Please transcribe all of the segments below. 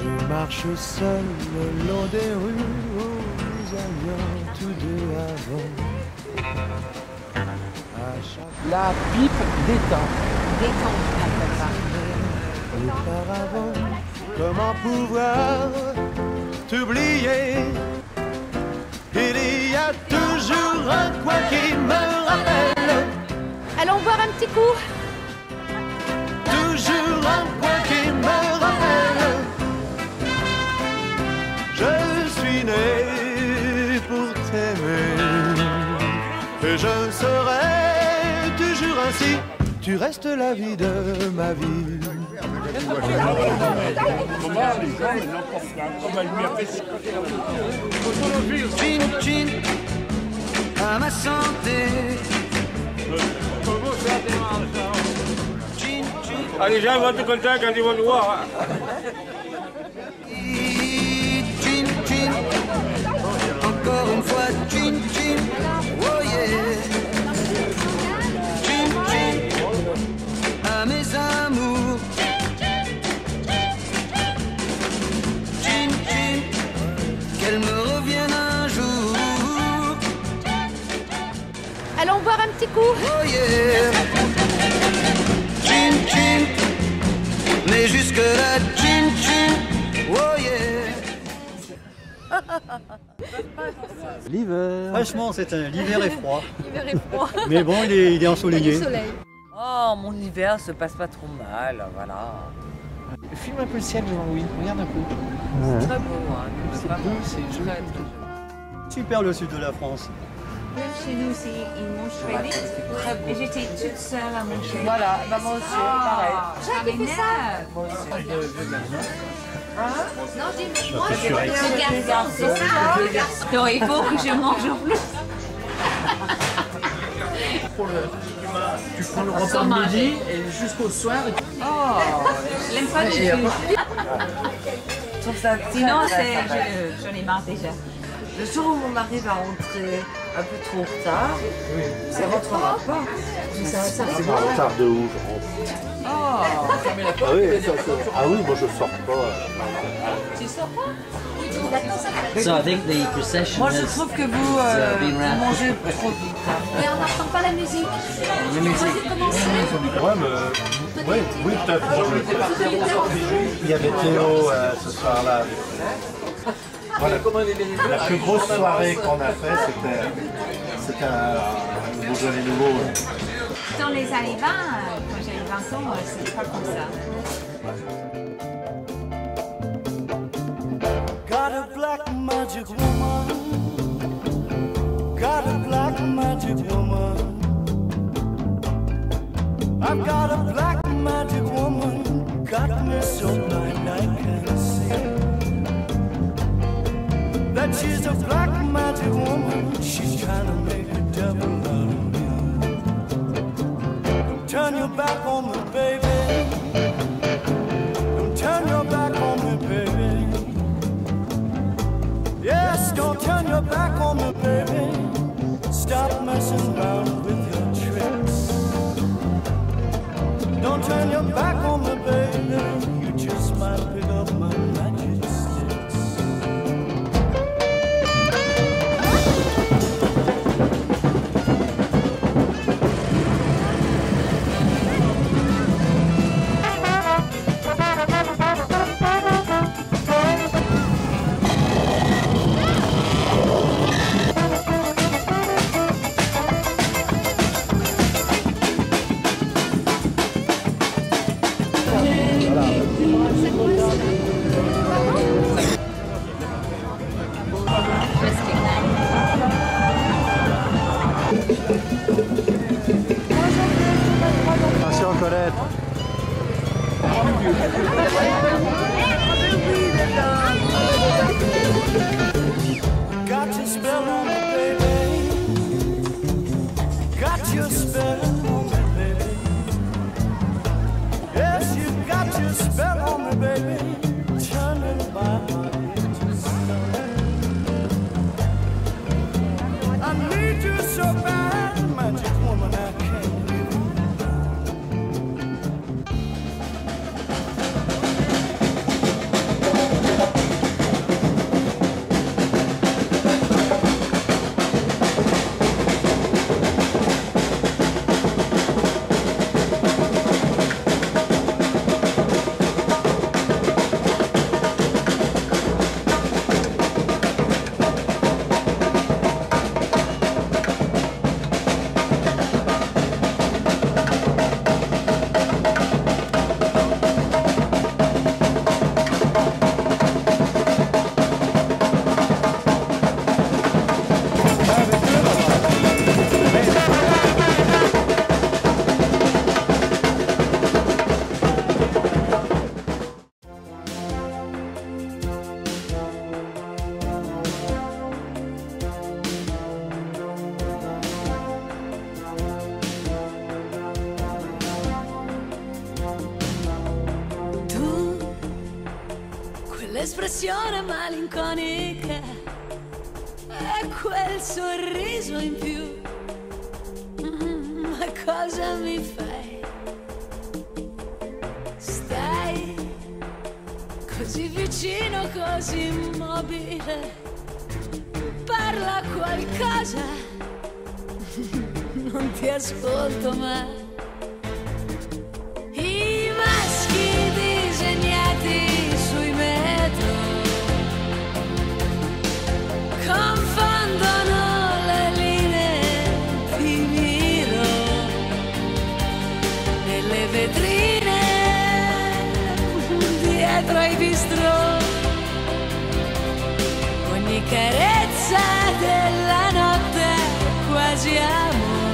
Je marche seul le long des rues où nous allions tous deux avant. La pipe d'étain. Détente, on appelle ça. Auparavant, comment pouvoir t'oublier? Il y a toujours un coin qui me rappelle. Allons boire un petit coup. Toujours un coin qui me rappelle. Je suis né pour t'aimer et je serai toujours ainsi. Tu restes la vie de ma vie. Chin chin à ma santé. Chin chin. Les gens vont être contents quand ils vont nous voir. Chin chin. Encore une fois chin chin. Oh yeah. Chin chin à mes amours. Chin chin. Qu'elle me revienne un jour. Allons boire un petit coup. Oh yeah. Chin chin. Mais jusque là chin chin. Oh yeah. L'hiver. Franchement, l'hiver est froid. L'hiver est froid. Mais bon, il est ensoleillé. Du soleil. Oh, mon hiver se passe pas trop mal, voilà. Filme un peu le ciel, Jean-Louis. Regarde un peu. C'est très beau, hein. C'est Vraiment beau, c'est joli. très, très joli. Super le sud de la France. Même chez nous aussi, ils mangent très vite. Et j'étais toute seule à manger. Voilà, bah moi aussi, pareil. Jacques, il fait ça. Moi aussi. Non, j'ai moi, j'ai deux garçons, c'est ça. Donc il faut que je mange en plus. Tu prends le repas de midi et jusqu'au soir. Oh, je l'aime pas du tout. Je trouve ça Sinon, très, j'en ai marre déjà. Le jour où on arrive à rentrer un peu trop tard, ça ne rentrera pas. C'est pas retard de ouf. Ah oui, moi je sors pas. Tu sors pas? So I think the procession Moi je has trouve que vous been wrapped. mangez trop vite. Mais on n'entend pas la musique. La musique. Ouais, mais. Oui, peut-être. Il y avait Théo ce soir-là. Voilà. La plus grosse soirée qu'on a fait, c'était un Beaujolais nouveau. Dans les années 20, quand j'avais 20 ans, c'était pas comme ça. Got a black magic woman. Got a black magic woman. I've got a black magic woman. Got me so blind I can't see. That she's a black magic woman. She's trying to make a devil out of me. Don't turn your back on me, baby. Don't turn your back on me, baby. Yes, don't turn your back on me, baby. Stop messing around with your tricks. Don't turn your back on me, baby. You just quell'espressione malinconica e quel sorriso in più. Ma cosa mi fai? Stai così vicino, così immobile. Parla qualcosa, non ti ascolto mai. I maschi disegnati sui metro confondono le linee, ti miro nelle vetrine dietro ai bistrò. Ogni carezza della notte quasi amore.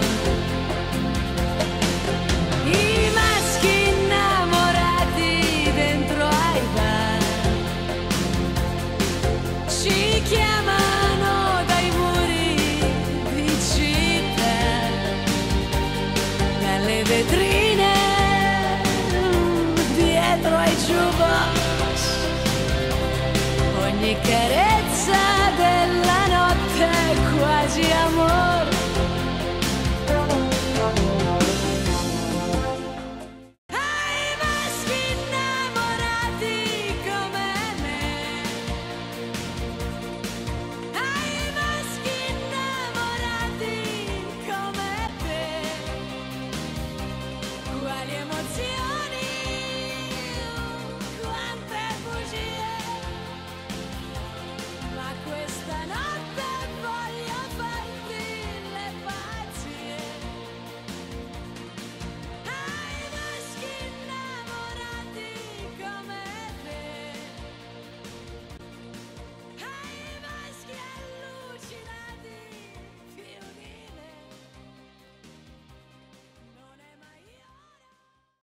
I maschi innamorati dentro ai bar ci chiamano dai muri di città, dalle vetrine dietro ai jukebox. Ogni carezza